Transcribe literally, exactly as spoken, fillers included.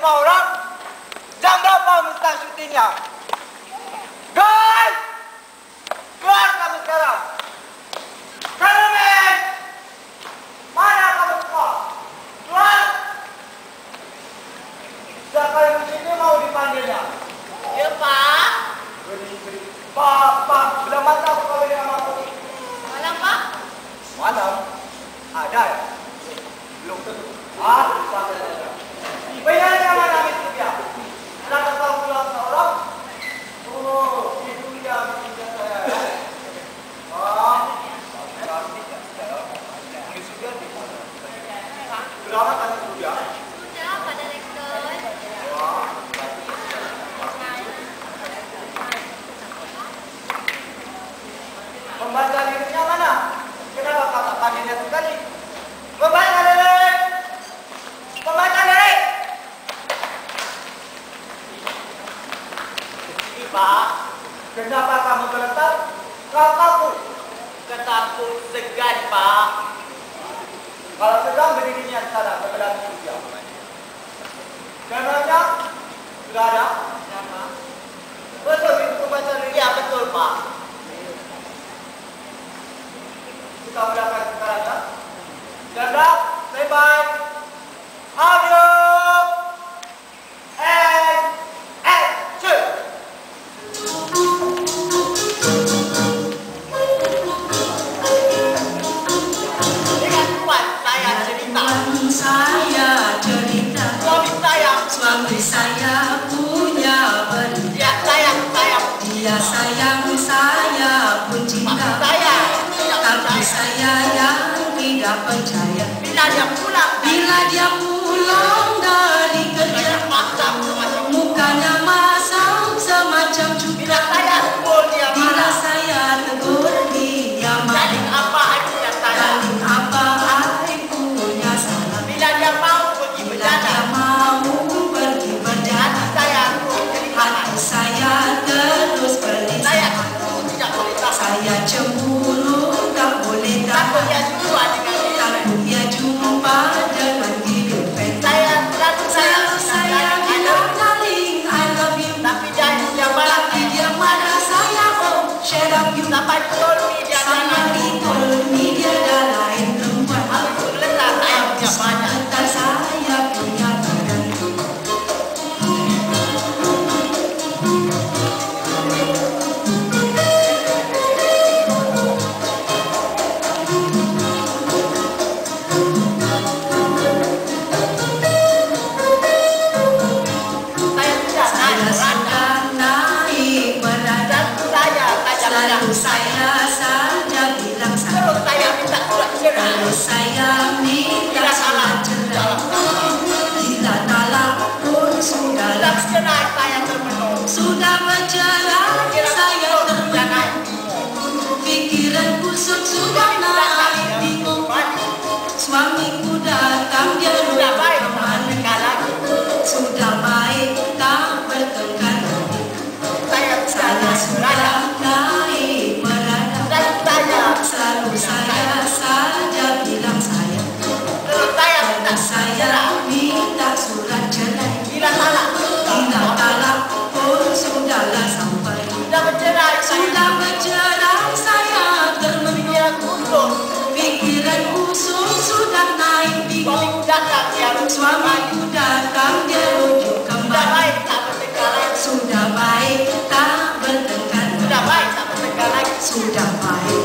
semua orang, jam berapa mesti syutingnya? Guys, keluar kamu sekarang. Kameramen, mana kamu semua? Keluar. Siapa yang di sini mau dipanggilnya? Ya Pak. Beri, beri. Pak, Pak, sudah mata aku kawin sama aku. Malam Pak. Malam? Ada ya? Belum tentu. Ah, sampai saja. Bayarnya mana itu dia? Kenapa kau pulang seorang? Oh, itu dia mesinnya saya. Ah, cantik ya. Ini sudah di mana? Berapa kan itu dia? Sudah Pak Direktur. Wah, membaca dirinya mana? Kenapa kata panggilnya sekali? Membaca diri! Membaca diri! Ini Pak, kenapa kamu terletak? Kau takut? Ketakut segan Pak. Kalau sedang berdirinya di sana, sebelah itu dia. Kameranya sudah ada? Siapa? Betul itu membaca diri. Ya betul Pak. Kita mulakan sekarang ya. Janda, stand by. Audio. And action. Dengan kuat saya cerita. Suami saya cerita, Suami saya. suami saya punya benda. Ya sayang sayang. Dia sayang saya pun Maksud cinta, saya tidak tapi percaya. saya yang tidak percaya. Bila dia pulang, Bila dia pulang dari kerja, dia masam semacam. mukanya masam semacam Bila juga. saya tegur dia Bila marah. saya tegur dia Jadi marah. apa artinya saya? Dan apa artinya salah? Bila dia mau pergi Bila dia berjalan, mau pergi hati berjalan, saya terus jadi hati saya terus berlisah. Saya tidak boleh tahan. Saya cemburu tak boleh Takut tahan. dia jumpa dengan dia. Takut dia jumpa dengan hidup Saya selalu sayang Selalu saya bilang darling I love you, tapi dia dia malah tapi dia marah saya oh shut up you. sampai told me dia Sama jangan told me dia dah lain perempuan. harus berletak saya punya banyak. Sebentar saya punya badan. Saya sudah Saya naik rata. sudah naik berada. Dan saya saja bilang Selalu saya. saya saja bilang saya. Terus saya minta surat cerai. Kalau saya minta Bila salah, surat cerai, salah salah. bila talak pun sudah Sudah cerai saya terpenuh. sudah bercerai saya termenung. Pikiran kusut sudah naik bingung. Suamiku datang dia Sudah baik lupa sama kemana. sekali lagi. Sudah baik tak bertengkar. Saya sudah Saya naik sudah rata. naik berada. Dan saya Selalu saya saja bilang saya. terus saya minta Dan saya cerai. minta surat cerai. Bila salah, Bila talak pun sudahlah sampai. sudah bercerai saya. Sudah bercerai saya termenung. Pikiran kusut. Pikiran kusut sudah naik bingung. Suamiku datang dia rujuk kembali. Suamiku datang dia rujuk Sudah kembali. baik tak bertengkar lagi. Sudah baik tak bertengkar. Sudah baik tak bertengkar lagi. Sudah baik